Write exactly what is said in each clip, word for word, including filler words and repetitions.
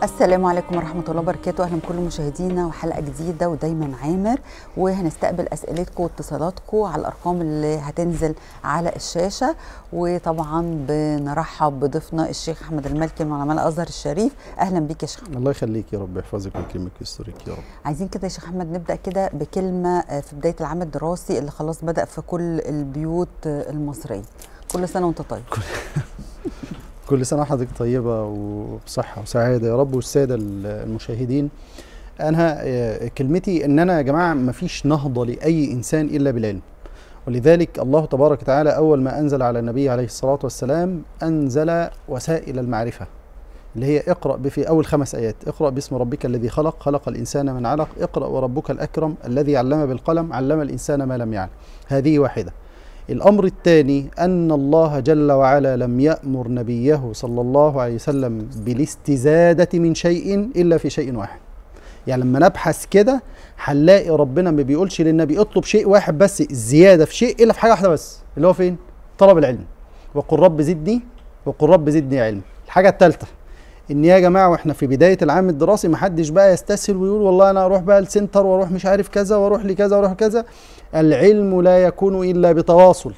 السلام عليكم ورحمة الله وبركاته. أهلا بكل مشاهدينا وحلقة جديدة ودايما عامر، وهنستقبل أسئلتكم واتصالاتكم على الأرقام اللي هتنزل على الشاشة. وطبعا بنرحب بضيفنا الشيخ أحمد المالكي من علماء الأزهر الشريف. أهلا بيك يا شيخ. الله يخليك يا رب، يحفظك ويكرمك ويسترك يا رب. عايزين كده يا شيخ أحمد نبدأ كده بكلمة في بداية العام الدراسي اللي خلاص بدأ في كل البيوت المصرية. كل سنة وأنت طيب. كل سنة وحضرتك طيبة وبصحة وسعادة يا رب، والسادة المشاهدين. أنا كلمتي إن أنا يا جماعة مفيش نهضة لأي إنسان إلا بالعلم، ولذلك الله تبارك وتعالى أول ما أنزل على النبي عليه الصلاة والسلام أنزل وسائل المعرفة اللي هي اقرأ في أول خمس آيات: اقرأ باسم ربك الذي خلق، خلق الإنسان من علق، اقرأ وربك الأكرم الذي علم بالقلم، علم الإنسان ما لم يعلم. هذه واحدة. الأمر الثاني أن الله جل وعلا لم يأمر نبيه صلى الله عليه وسلم بالاستزادة من شيء إلا في شيء واحد. يعني لما نبحث كده هنلاقي ربنا ما بيقولش للنبي اطلب شيء واحد بس الزيادة في شيء إلا في حاجة واحدة بس، اللي هو فين؟ طلب العلم. وقل رب زدني وقل رب زدني علم. الحاجة الثالثة ان يا جماعه واحنا في بدايه العام الدراسي ما حدش بقى يستسهل ويقول والله انا اروح بقى السنتر واروح مش عارف كذا واروح لكذا واروح كذا. العلم لا يكون الا بتواصل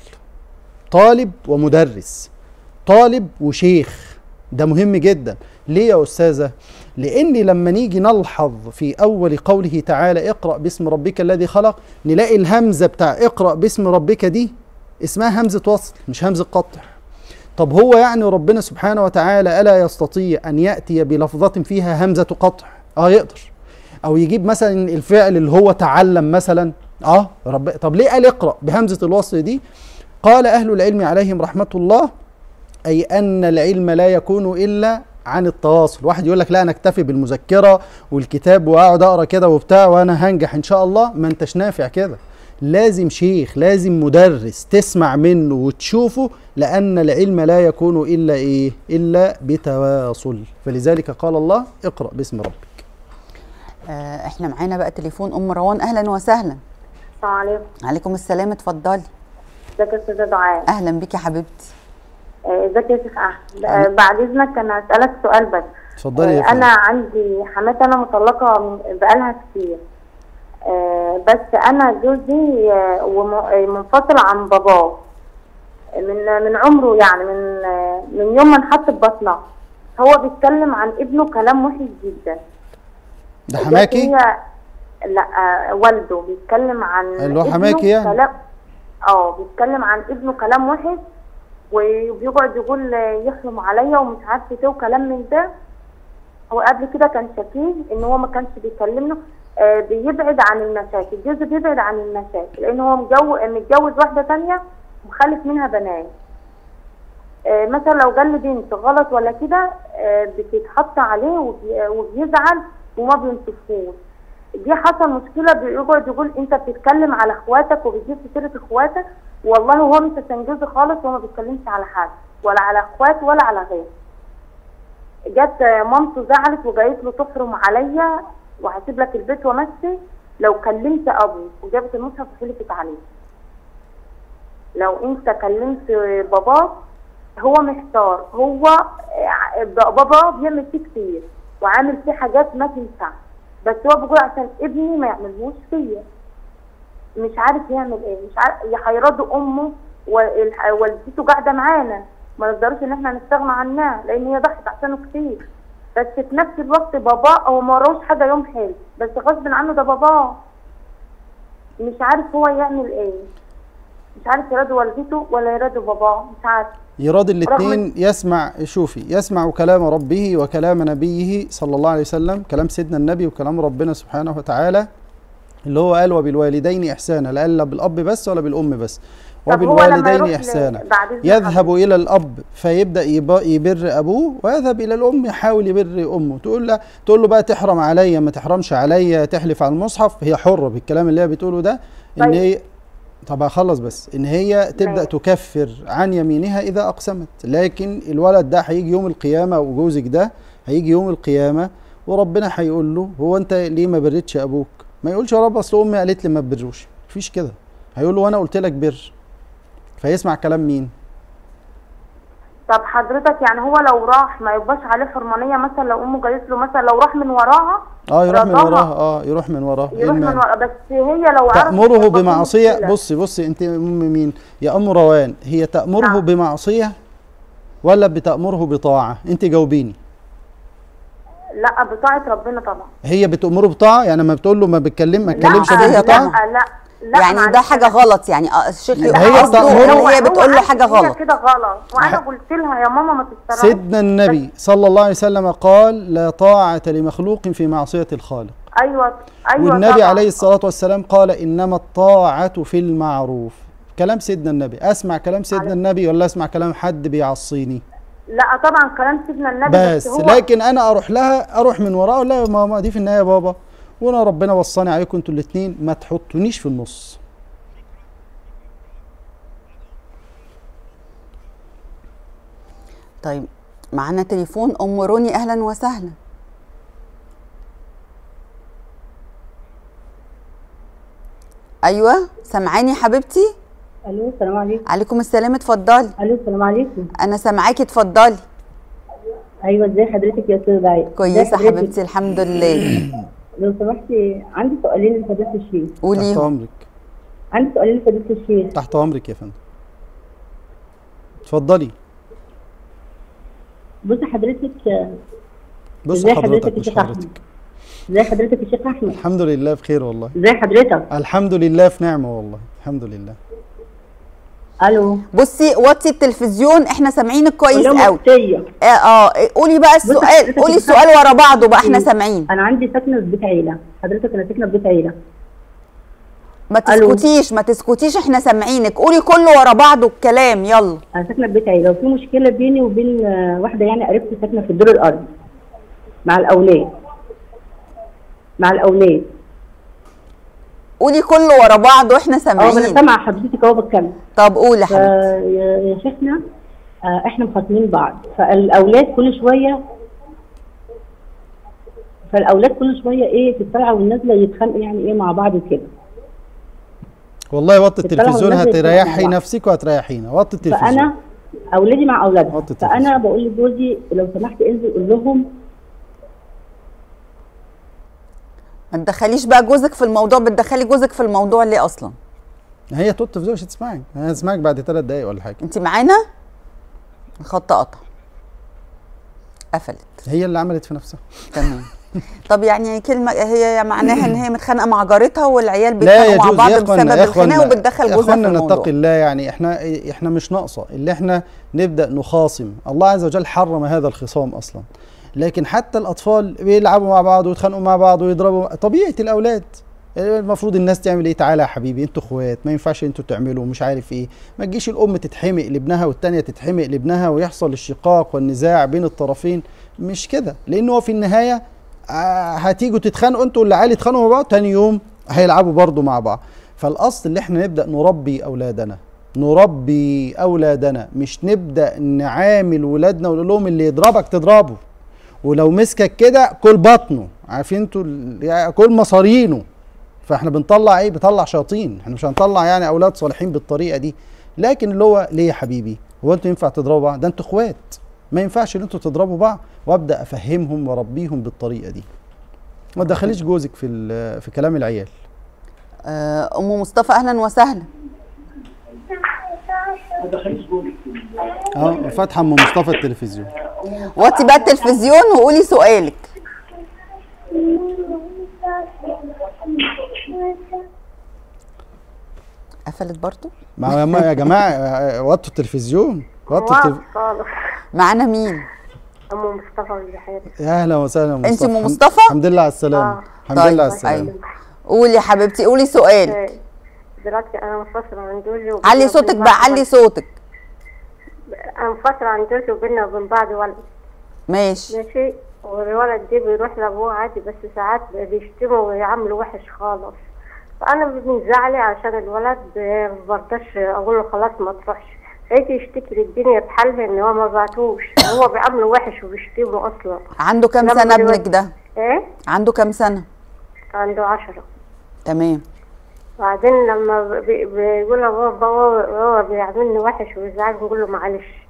طالب ومدرس، طالب وشيخ. ده مهم جدا. ليه يا استاذه؟ لان لما نيجي نلحظ في اول قوله تعالى اقرأ باسم ربك الذي خلق، نلاقي الهمزه بتاع اقرأ باسم ربك دي اسمها همزه وصل مش همزه قطع. طب هو يعني ربنا سبحانه وتعالى ألا يستطيع أن يأتي بلفظة فيها همزة قطع؟ آه يقدر. أو يجيب مثلا الفعل اللي هو تعلم مثلا، آه رب... طب ليه قال اقرأ بهمزة الوصل دي؟ قال أهل العلم عليهم رحمة الله أي أن العلم لا يكون إلا عن التواصل. واحد يقول لك لا أنا أكتفي بالمذكرة والكتاب وأقعد أقرأ كده وبتاع وأنا هنجح إن شاء الله. ما أنتش نافع كده، لازم شيخ، لازم مدرس تسمع منه وتشوفه، لأن العلم لا يكون إلا إيه؟ إلا بتواصل. فلذلك قال الله اقرأ باسم ربك. آه احنا معانا بقى تليفون أم روان. أهلا وسهلا. السلام عليكم. عليكم السلام، اتفضلي. ازيك يا استاذة دعاء؟ أهلا بيكي يا حبيبتي. ازيك يا شيخ أحمد؟ آه بعد إذنك أنا هسألك سؤال بس. اتفضلي يا آه أنا عندي حماتي أنا مطلقة بقالها كتير. آه بس انا جوزي آه منفصل عن باباه من من عمره، يعني من آه من يوم ما انحط في بطنها. هو بيتكلم عن ابنه كلام وحش جدا. ده حماكي؟ لا آه والده بيتكلم عن اللي هو حماكي يعني؟ كلام اه بيتكلم عن ابنه كلام وحش، وبيقعد يقول يحرم عليا ومش عارفه ايه وكلام من ده. هو قبل كده كان شكيه ان هو ما كانش بيكلمنا، آه بيبعد عن المشاكل. جوزه بيبعد عن المشاكل لان هو متجوز متجوز واحده ثانيه ومخلف منها بنات. آه مثلا لو قال لي بنت غلط ولا كده آه بتتحط عليه وبيزعل وما بينصفوش. دي حصل مشكله، بيقعد يقول انت بتتكلم على اخواتك وبتجيب في سيره اخواتك. والله هو مش عشان جوزي خالص، هو ما بيتكلمش على حد ولا على اخوات ولا على غيره. جت مامته زعلت وجايت له تحرم عليا وهسيب لك البيت وامشي لو كلمت ابوك، وجابت المصحف وحلفت عليه. لو انت كلمت باباك هو محتار، هو بابا بيعمل فيه كتير وعامل فيه حاجات ما تنفع، بس هو بيقول عشان ابني ما يعملهوش فيا. مش عارف يعمل ايه، مش عارف. هيرضوا امه ووالدته قاعده معانا، ما نقدرش ان احنا نستغنى عنها لان هي ضحت عشانه كتير، بس في نفس الوقت باباه هو ما وراهوش حاجه يوم حلو، بس غصب عنه ده باباه. مش عارف هو يعمل ايه، مش عارف يرضي والدته ولا يرضي باباه، مش عارف. يراضي الاثنين. يسمع، شوفي، يسمع كلام ربه وكلام نبيه صلى الله عليه وسلم، كلام سيدنا النبي وكلام ربنا سبحانه وتعالى اللي هو قال وبالوالدين احسانا. لا قال بالاب بس ولا بالام بس، وبالوالدين إحسانا. يذهب إلى الأب فيبدأ يبر أبوه، ويذهب إلى الأم يحاول يبر أمه. تقول له تقول له بقى تحرم عليا ما تحرمش عليا، تحلف على المصحف، هي حرة بالكلام اللي هي بتقوله ده. إن هي طب هخلص بس، إن هي تبدأ تكفر عن يمينها إذا أقسمت. لكن الولد ده هيجي يوم القيامة، وجوزك ده هيجي يوم القيامة وربنا هيقول له هو أنت ليه ما بريتش أبوك؟ ما يقولش يا رب أصل أمي قالت لي ما تبروش، مفيش كده. هيقول له وأنا قلت لك بر. فيسمع كلام مين؟ طب حضرتك يعني هو لو راح ما يبقاش عليه حرمانيه مثلا لو امه جايت له مثلا لو راح من وراها؟ اه يروح من رضاها. وراها، اه يروح من وراها. يروح من وراها، بس هي لو عرفت تأمره يبقى في بمعصية. مشكلة. بصي بصي انت ام مين يا ام روان؟ هي تأمره نعم. بمعصية ولا بتأمره بطاعة؟ انت جاوبيني. لا بطاعه ربنا طبعا. هي بتأمره بطاعة، يعني لما بتقول له ما بتكلم ما تكلمش لا، ابوك هي بطاعة؟ لا لا لا يعني ده معلش. حاجه غلط، يعني آه، الشيخ لا، هي قصده بتأمره- ان هي بتقول له عارف حاجه إن هي غلط. كده غلط، وانا قلت لها يا ماما ما تسترعيش. سيدنا النبي صلى الله عليه وسلم قال لا طاعة لمخلوق في معصية الخالق. ايوه ايوه والنبي طبعا. عليه الصلاة والسلام قال إنما الطاعة في المعروف. كلام سيدنا النبي. أسمع كلام سيدنا النبي ولا أسمع كلام حد بيعصيني؟ لا طبعا كلام سيدنا النبي، بس هو لكن أنا أروح لها، أروح من وراها أقول لها يا ماما دي في النهاية بابا، وأنا ربنا وصاني عليكم أنتوا الاتنين، ما تحطونيش في النص. طيب معانا تليفون ام روني، اهلا وسهلا. ايوه سامعاني حبيبتي؟ الو السلام عليكم. عليكم السلام، اتفضلي. الو السلام عليكم. انا سامعاكي، اتفضلي. ايوه ازي حضرتك يا استاذه دعاء؟ كويسه حبيبتي الحمد لله. لو سمحتي عندي سؤالين لفضيله الشيخ. تحت قولي. أمرك. عندي سؤالين لفضيله الشيخ. تحت أمرك يا فندم. اتفضلي. بصي حضرتك. بص ازي حضرتك حضرتك يا مش شيخ احمد؟ حضرتك. ازي حضرتك يا شيخ احمد؟ الحمد لله بخير والله. ازي حضرتك؟ الحمد لله في نعمة والله، الحمد لله. الو. بصي وطي التلفزيون، احنا سامعينك كويس كلها قوي. مفتيه. اه اه قولي بقى السؤال، حضرتك قولي بتسمع- السؤال ورا بعضه بقى، احنا سامعين. انا عندي ساكنه في بيت عيله، حضرتك انا ساكنه في بيت عيله. ما ألو. تسكتيش ما تسكتيش، احنا سامعينك، قولي كله ورا بعضه الكلام، يلا. انا ساكنه في بيت عيله وفي مشكله بيني وبين آه، واحده يعني قريبتي ساكنه في الدور الارضي مع الاولاد. مع الاولاد. قولي كله ورا بعضه واحنا اه انا سامعين. سامعه حضرتك اهو بتكلم. طب قولي يا ف- حبيبتي. يا يا شيخنا آه، احنا مخاصمين بعض، فالاولاد كل شويه فالاولاد كل شويه ايه في الطلعه والنازله يتخانقوا يعني ايه مع بعض وكده. والله وطي الطلعة التلفزيون والنزل هتريحي يتكلموا مع نفسك وهتريحينا. وطي التلفزيون. فانا اولادي مع اولادها، وطي التلفزيون. فانا بقول لجوزي لو سمحت انزل قول لهم. ما تدخليش بقى جوزك في الموضوع، بتدخلي جوزك في الموضوع ليه اصلا؟ هي توت التلفزيون مش هتسمعك، هي هتسمعك بعد ثلاث دقايق ولا حاجه. انت معانا؟ الخط قطع، قفلت. هي اللي عملت في نفسها. تمام. طب يعني كلمه هي معناها ان هي متخانقه مع جارتها والعيال لا بيتخانقوا مع يجوز بعض يا بسبب اخوانا يا الخناقه اخوانا وبتدخل يا جوزها في اخوانا الموضوع. نتقي الله. يعني احنا احنا مش ناقصه اللي احنا نبدا نخاصم. الله عز وجل حرم هذا الخصام اصلا. لكن حتى الاطفال بيلعبوا مع بعض ويتخانقوا مع بعض ويضربوا، طبيعه الاولاد. المفروض الناس تعمل ايه؟ تعالى يا حبيبي انتوا اخوات، ما ينفعش انتوا تعملوا مش عارف ايه. ما تجيش الام تتحمق لابنها والتانيه تتحمق لابنها ويحصل الشقاق والنزاع بين الطرفين. مش كده، لانه هو في النهايه آه هتيجوا تتخانقوا انتوا والعيال يتخانقوا مع بعض، تاني يوم هيلعبوا برضه مع بعض. فالاصل اللي احنا نبدا نربي اولادنا، نربي اولادنا، مش نبدا نعامل ولادنا ونقول لهم اللي يضربك تضربه، ولو مسكك كده كل بطنه، عارفين انتوا يعني كل مصارينه. فاحنا بنطلع ايه؟ بنطلع شياطين. احنا مش هنطلع يعني اولاد صالحين بالطريقه دي. لكن اللي هو ليه يا حبيبي؟ هو انتوا ينفع تضربوا بعض؟ ده انتوا اخوات، ما ينفعش ان انتوا تضربوا بعض. وابدا افهمهم واربيهم بالطريقه دي. ما تدخليش جوزك في في كلام العيال. آه، ام مصطفى اهلا وسهلا. اه فاتحه ام مصطفى التلفزيون. وطي بقى التلفزيون وقولي سؤالك. قفلت برضو؟ ما ما يا جماعه وطوا التلفزيون، وطوا التلف... خالص. معانا مين؟ ام مصطفى اللي حياتي. يا اهلا وسهلا ام انت مصطفى. ام مصطفى؟ الحمد لله على السلامه. آه. الحمد طيب، لله على السلامه. أيوة. قولي يا حبيبتي، قولي سؤالك. دلوقتي انا منفصله عن جوزي. علي صوتك بقى، علي صوتك. انا منفصله عن جوزي وبيننا وبين بعض ولد. ماشي. ماشي. والولد ده بيروح لابوه عادي، بس ساعات بيشتمه ويعامله وحش خالص. فانا بنزعلي عشان الولد ما برضاش اقول له خلاص ما تروحش. فيجي يشتكي للدنيا بحالها ان هو ما بعتوش، هو بيعامله وحش وبيشتمه اصلا. عنده كام لما سنه بيود- ابنك ده؟ ايه؟ عنده كام سنه؟ عنده عشرة. تمام. بعدين لما بي- بيقول له بابا هو هو بيعاملني وحش وبيزعلني، نقول له معلش.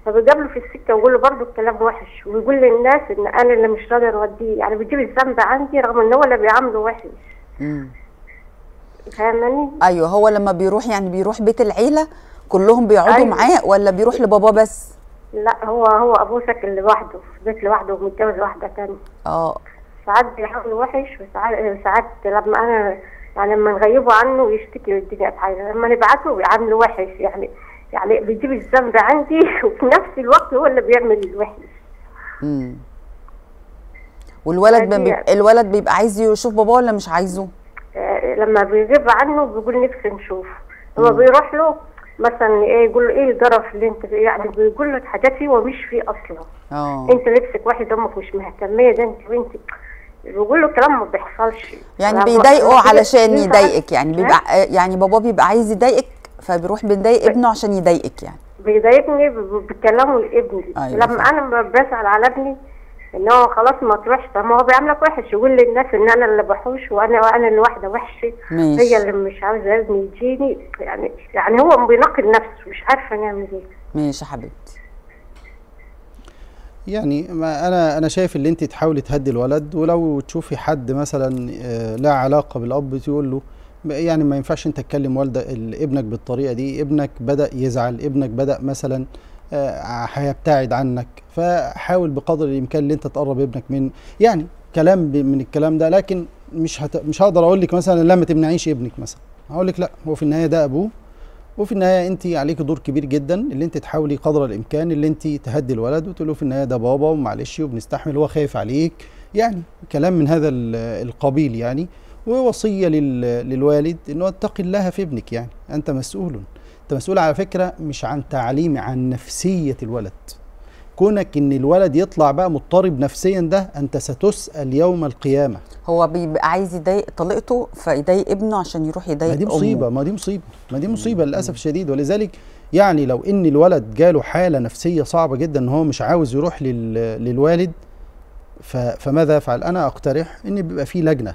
فبيقابله في السكه ويقول له برضه الكلام وحش، ويقول للناس ان انا اللي مش راضي اوديه، يعني بيجيب الذنب عندي رغم ان هو اللي بيعامله وحش. امم فاهماني؟ ايوه، هو لما بيروح يعني بيروح بيت العيله كلهم بيقعدوا أيوة. معاه ولا بيروح لبابا بس؟ لا هو هو ابوه ساكن لوحده في بيت لوحده ومتجوز واحده ثانيه. اه ساعات بيعامله وحش، وساعات ساعات لما انا يعني لما نغيبه عنه يشتكي للدنيا بحاجه، لما نبعته بيعامله وحش، يعني يعني بيجيب الذنب عندي وفي نفس الوقت هو اللي بيعمل الوحش. امم والولد هادية. بيبقى الولد بيبقى عايز يشوف باباه ولا مش عايزه؟ آه، لما بيغيب عنه بيقول نفسي نشوفه، لما بيروح له مثلا ايه يقول له ايه الجرف اللي انت فيه، يعني بيقول لك حاجات فيه ومش فيه اصلا. اه انت نفسك واحد امك مش مهتميه، ده انت بنتك بيقول له كلام ما بيحصلش. يعني لما- بيضايقه لما علشان تيجي- يضايقك، يعني بيبقى يعني بابا بيبقى عايز يضايقك فبيروح بيضايق ابنه عشان يضايقك يعني. بيضايقني ب- بكلامه لابني. أيوة لما صح. انا بسال على ابني ان هو خلاص ما تروحش، طب ما هو بيعملك وحش، يقول للناس ان انا اللي بحوش وانا وانا اللي واحده وحشه، ماشي. هي اللي مش عاوزه ابني يجيني، يعني يعني هو بينقد نفسه، مش عارفه نعمل ايه. ماشي يا حبيبتي. يعني ما انا انا شايف ان انت تحاولي تهدي الولد، ولو تشوفي حد مثلا آه، لا علاقه بالاب تقول له يعني ما ينفعش انت تكلم والده ابنك بالطريقه دي، ابنك بدا يزعل، ابنك بدا مثلا آه، هيبتعد عنك، فحاول بقدر الامكان ان انت تقرب ابنك من يعني كلام ب- من الكلام ده. لكن مش هت... مش هقدر اقول لك مثلا لا ما تمنعيش ابنك مثلا، هقول لك لا، هو في النهايه ده ابوه، وفي النهايه انت عليك دور كبير جدا اللي انت تحاولي قدر الامكان اللي انت تهدي الولد وتقول له في النهايه ده بابا ومعلش وبنستحمل، هو خايف عليك، يعني كلام من هذا ال- القبيل يعني. ووصيه لل... للوالد انه اتقي الله في ابنك، يعني انت مسؤول، انت مسؤول على فكره مش عن تعليم، عن نفسيه الولد. كونك ان الولد يطلع بقى مضطرب نفسيا ده انت ستسأل يوم القيامه. هو بيبقى عايز يضايق طليقته فيضايق ابنه عشان يروح يضايق ما دي أمه. مصيبه، ما دي مصيبه، ما دي مصيبه للاسف الشديد. ولذلك يعني لو ان الولد جاله حاله نفسيه صعبه جدا ان هو مش عاوز يروح لل... للوالد، ف... فماذا يفعل؟ انا اقترح ان بيبقى في لجنه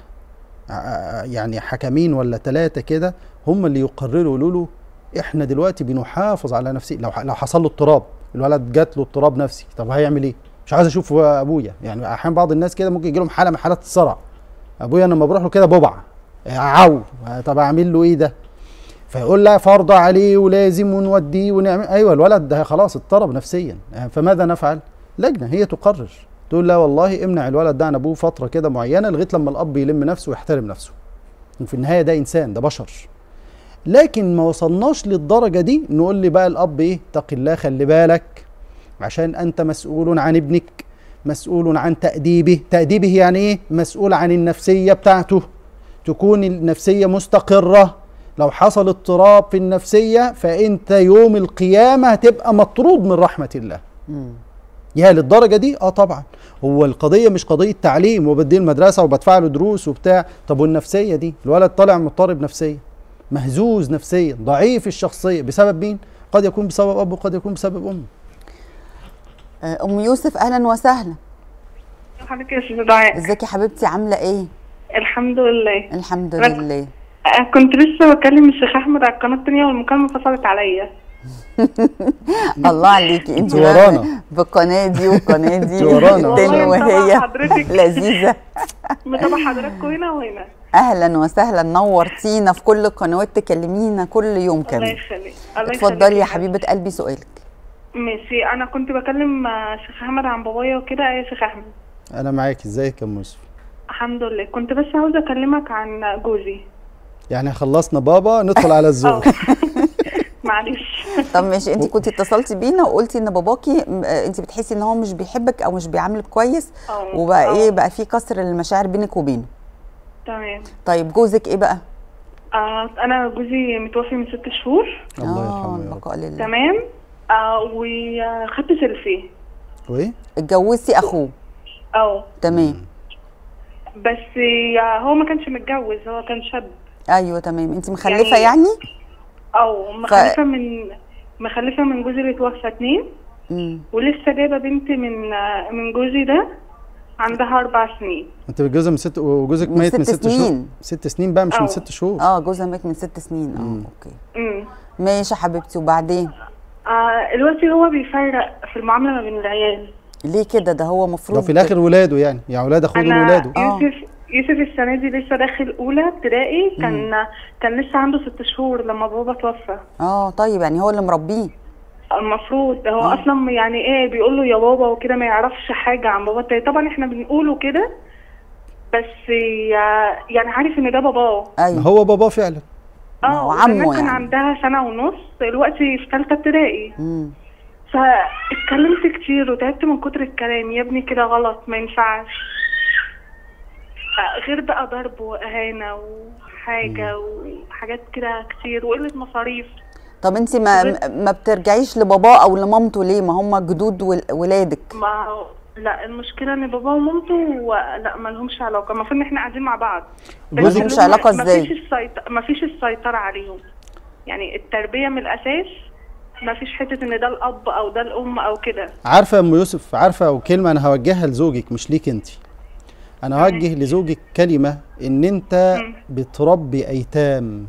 ع- يعني حكمين ولا ثلاثه كده هم اللي يقرروا، يقولوا له احنا دلوقتي بنحافظ على نفسي. لو ح- لو حصل له اضطراب، الولد جات له اضطراب نفسي، طب هيعمل ايه؟ مش عايز اشوف ابويا. يعني احيانا بعض الناس كده ممكن يجي لهم حاله من حالات الصرع، ابويا انا لما بروح له كده ببع عو، طب اعمل له ايه ده؟ فيقول لا فرض عليه ولازم ونوديه ونعمل. ايوه الولد ده خلاص اضطرب نفسيا، فماذا نفعل؟ لجنه هي تقرر، تقول لا والله امنع الولد ده عن ابوه فتره كده معينه لغايه لما الاب يلم نفسه ويحترم نفسه. وفي النهايه ده انسان، ده بشر. لكن ما وصلناش للدرجه دي نقول لي بقى الاب ايه؟ اتق الله، خلي بالك عشان انت مسؤول عن ابنك، مسؤول عن تأديبه. تأديبه يعني ايه؟ مسؤول عن النفسيه بتاعته، تكون النفسيه مستقره. لو حصل اضطراب في النفسيه فانت يوم القيامه هتبقى مطرود من رحمه الله. مم. يا للدرجه دي؟ اه طبعا. هو القضيه مش قضيه تعليم وبديه المدرسه وبدفع له دروس وبتاع، طب والنفسيه دي؟ الولد طالع مضطرب نفسيا، مهزوز نفسيا، ضعيف الشخصيه، بسبب مين؟ قد يكون بسبب ابوه وقد يكون بسبب امه. آه، ام يوسف اهلا وسهلا. حضرتك يا استاذ دعاء، ازيك يا حبيبتي، عامله ايه؟ الحمد لله. الحمد أنا- لله. أه، كنت لسه بكلم الشيخ احمد على القناه الثانيه والمكالمه فصلت عليا. الله عليكي، انت انت ورانا. بالقناه دي والقناه دي انت ورانا. والتاني والله متابعة وهي حضرتك. لذيذه. متابعه حضراتكم هنا وهنا. اهلا وسهلا، نورتينا في كل القنوات، تكلمينا كل يوم الله كمان. يخليك. الله اتفضلي يخليك يا حبيبه قلبي سؤالك. ماشي، انا كنت بكلم آه، الشيخ احمد عن بابايا وكده. يا شيخ احمد، انا معاك، ازيك يا ام يوسف؟ الحمد لله. كنت بس عاوزه اكلمك عن جوزي. يعني خلصنا بابا ندخل على الزوج. اه معلش. طب ماشي، انت كنتي اتصلتي بينا وقلتي ان باباكي م- آه، انت بتحسي ان هو مش بيحبك او مش بيعاملك كويس، اه وبقى اه. ايه بقى في كسر المشاعر بينك وبينه. تمام. طيب جوزك ايه بقى؟ آه انا جوزي متوفي من ست شهور. الله آه، يرحمه يا رب. البقاء لله. تمام. آه وخدت سيلفي. وايه؟ اتجوزتي اخوه؟ اه تمام. بس آه، هو ما كانش متجوز، هو كان شاب. ايوه تمام. انت مخلفه يعني- يعني؟ او مخلفه من مخلفه من جوزي اللي توفى اتنين، امم ولسه جايبه بنت من آه، من جوزي ده عندها اربع سنين. انت متجوزه من ست وجوزك من ميت من ست ست شهور؟ سنين. ست سنين بقى مش من اه. ست شهور. اه جوزها مات من ست سنين. اه مم. اوكي امم ماشي يا حبيبتي، وبعدين؟ آه دلوقتي هو بيفرق في المعامله ما بين العيال. ليه كده؟ ده هو مفروض ده في الاخر ولاده يعني يعني اولاد اخوه دول انا ولاده. آه. يوسف يوسف السنه دي لسه داخل اولى ابتدائي، كان كان لسه عنده ست شهور لما بابا توفى. اه طيب يعني هو اللي مربيه. المفروض هو آه. اصلا يعني ايه بيقول له يا بابا وكده، ما يعرفش حاجه عن بابا التاني. طبعا احنا بنقوله كده بس يا- يعني عارف ان ده باباه. ما ايوه هو باباه فعلا. ما هو اه عمه وكمان كان يعني. عندها سنه ونص، دلوقتي في ثالثه ابتدائي. امم فاتكلمت كتير وتعبت من كتر الكلام، يا ابني كده غلط ما ينفعش. غير بقى ضرب واهانه وحاجه وحاجات كده كتير وقله مصاريف. طب انت ما ما بترجعيش لباباه او لمامته ليه؟ ما هم جدود ول- ولادك. ما هو لا، المشكله ان بابا ومامته و... لا ما لهمش علاقه، المفروض ان احنا قاعدين مع بعض. ما جوزك- لهمش علاقه ما ازاي؟ فيش السيطره ما فيش السيطره عليهم. يعني التربيه من الاساس ما فيش حته ان ده الاب او ده الام او كده. عارفه يا ام يوسف، عارفه وكلمه انا هوجهها لزوجك مش ليك انت. انا هوجه لزوجك كلمه ان انت بتربي ايتام،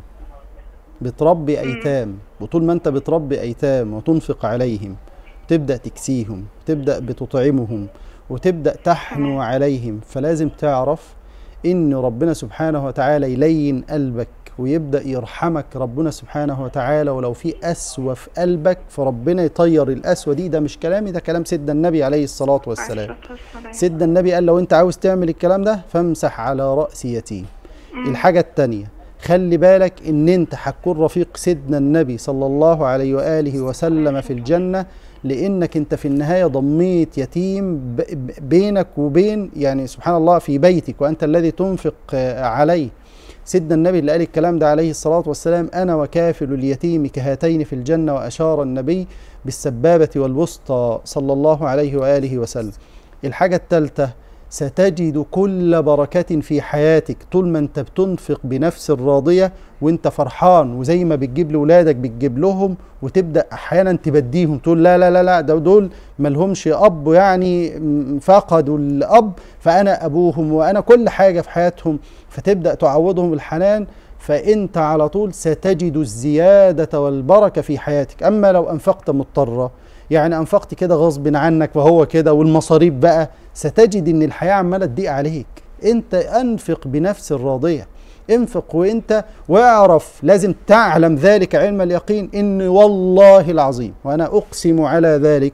بتربي ايتام، وطول ما انت بتربي ايتام وتنفق عليهم تبدا تكسيهم، تبدا بتطعمهم، وتبدا تحنو عليهم، فلازم تعرف ان ربنا سبحانه وتعالى يلين قلبك ويبدا يرحمك ربنا سبحانه وتعالى. ولو في قسوه في قلبك فربنا يطير القسوه دي. ده مش كلامي، ده كلام سيدنا النبي عليه الصلاه والسلام. سيدنا النبي قال لو انت عاوز تعمل الكلام ده فامسح على راس يتيم. الحاجه الثانيه، خلي بالك ان انت هتكون رفيق سيدنا النبي صلى الله عليه واله وسلم في الجنه، لانك انت في النهايه ضميت يتيم بينك وبين يعني سبحان الله في بيتك، وانت الذي تنفق عليه. سيدنا النبي اللي قال الكلام ده عليه الصلاه والسلام: انا وكافل اليتيم كهاتين في الجنه، واشار النبي بالسبابه والوسطى صلى الله عليه واله وسلم. الحاجه الثالثه، ستجد كل بركة في حياتك طول ما انت بتنفق بنفس راضية وانت فرحان، وزي ما بتجيب لأولادك بتجيب لهم، وتبدأ أحيانا تبديهم تقول لا لا لا لا ده دول ملهمش أب، يعني فقدوا الأب فأنا أبوهم وأنا كل حاجة في حياتهم، فتبدأ تعوضهم الحنان، فأنت على طول ستجد الزيادة والبركة في حياتك. أما لو أنفقت مضطرة، يعني أنفقت كده غصب عنك وهو كده والمصاريف بقى، ستجد ان الحياة عمالة تضيق عليك. انت انفق بنفس الراضية، انفق وانت واعرف، لازم تعلم ذلك علم اليقين ان والله العظيم وانا اقسم على ذلك،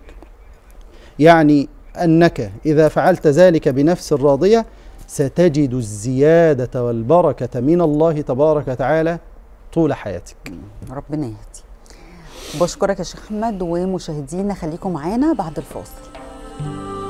يعني انك اذا فعلت ذلك بنفس الراضية ستجد الزيادة والبركة من الله تبارك وتعالى طول حياتك. ربنا يهدي. بشكرك يا شيخ احمد، ومشاهدينا خليكم معانا بعد الفاصل.